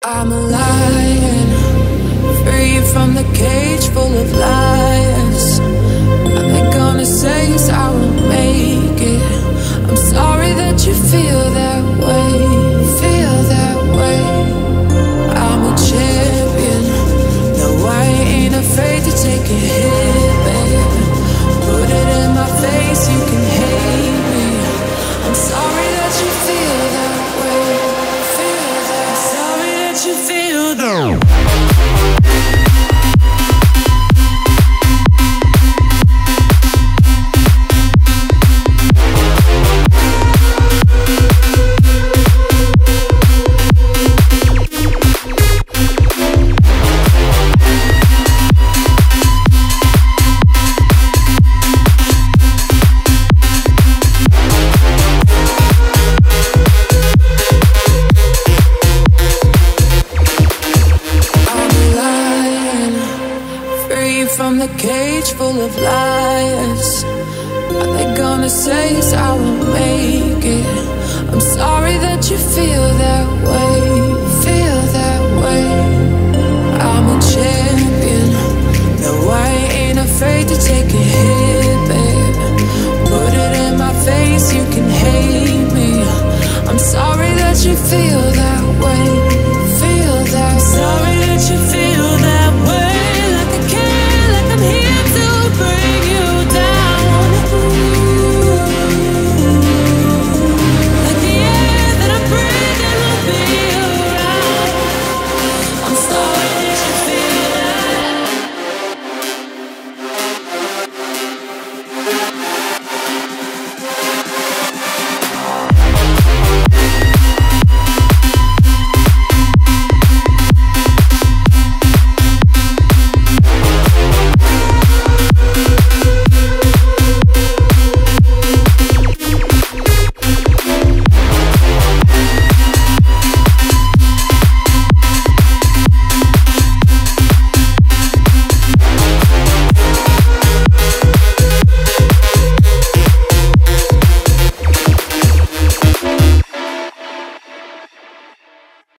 I'm a lion, free from the cage full of lies. Are they gonna say is I won't make it? I'm sorry that you feel that way, feel that way. I'm a champion, no, I ain't afraid to take a hit, babe. Put it in my face, you can hate me. I'm sorry that you feel that way, feel that. I'm sorry that you feel that. From the cage full of lies. Are they gonna say is I won't make it? I'm sorry that you feel that way.